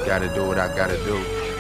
Gotta do what I gotta do.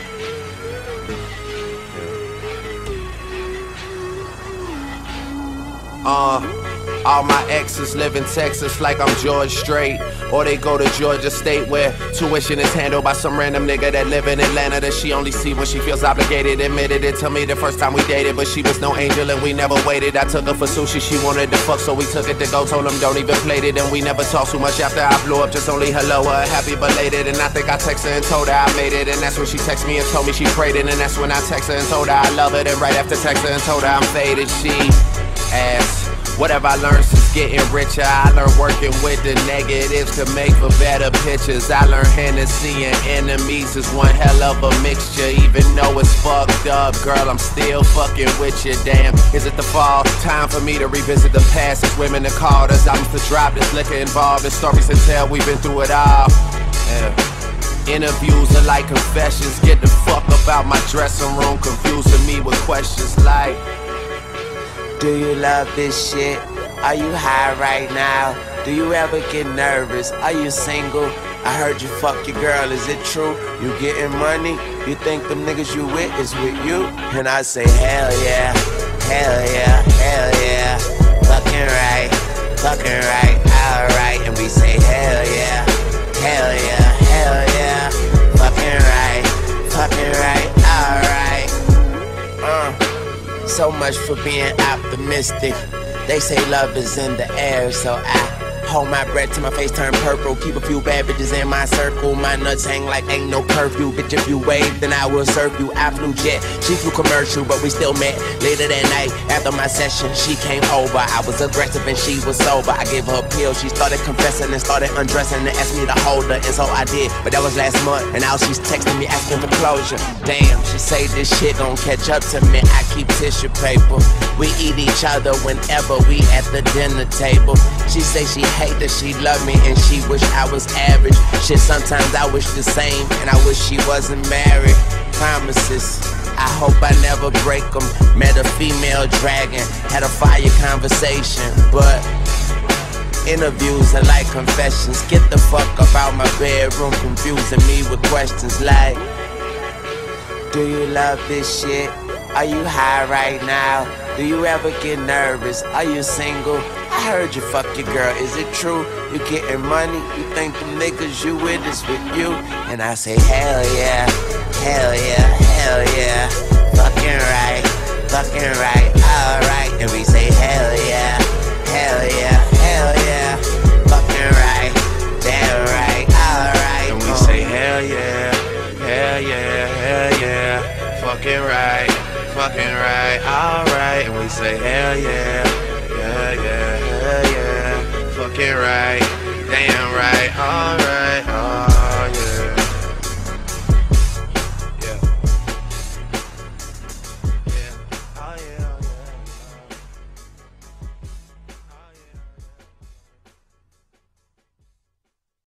All my exes live in Texas like I'm George Strait, or they go to Georgia State where tuition is handled by some random nigga that live in Atlanta that she only see when she feels obligated. Admitted it to me the first time we dated, but she was no angel and we never waited. I took her for sushi, she wanted to fuck, so we took it to go. Told him don't even play it, and we never talked too much after I blew up. Just only hello, happy belated. And I think I texted her and told her I made it, and that's when she texted me and told me she prayed it. And that's when I texted her and told her I love it. And right after texting her and told her I'm faded, she asked, whatever I learned since getting richer, I learned working with the negatives to make for better pictures. I learned Hennessy and enemies is one hell of a mixture. Even though it's fucked up, girl, I'm still fucking with you. Damn, is it the fall? Time for me to revisit the past. It's women that called us. I must have dropped this liquor involved. The stories to tell, we've been through it all. Interviews are like confessions. Get the fuck about my dressing room, confusing me with questions like, do you love this shit? Are you high right now? Do you ever get nervous? Are you single? I heard you fuck your girl, is it true? You getting money? You think them niggas you with is with you? And I say hell yeah, hell yeah, hell yeah. Fucking right, alright. And we say hell yeah, hell yeah, hell yeah. Fucking right, alright. So much for being optimistic. They say love is in the air, so I hold my breath till my face turn purple. Keep a few bad bitches in my circle. My nuts hang like ain't no curfew. Bitch, if you wave, then I will serve you. I flew jet, she flew commercial, but we still met. Later that night, after my session, she came over. I was aggressive and she was sober. I gave her a pill, she started confessing and started undressing and asked me to hold her, and so I did. But that was last month, and now she's texting me asking for closure. Damn, she say this shit gon' catch up to me. I keep tissue paper. We eat each other whenever we at the dinner table. She say she hate that she love me and she wish I was average. Shit, sometimes I wish the same and I wish she wasn't married. Promises, I hope I never break them. Met a female dragon, had a fire conversation, but interviews are like confessions. Get the fuck up out my bedroom, confusing me with questions like, do you love this shit? Are you high right now? Do you ever get nervous? Are you single? I heard you fuck your girl, is it true? You getting money? You think them niggas you with is with you? And I say hell yeah, hell yeah, hell yeah. Fucking right, alright. And we say hell yeah, hell yeah, hell yeah. Fucking right, damn right, alright. And we say hell yeah, hell yeah, hell yeah. Fucking right, alright. And we say hell yeah, yeah, yeah, hell yeah. Fucking right, damn right, alright, alright.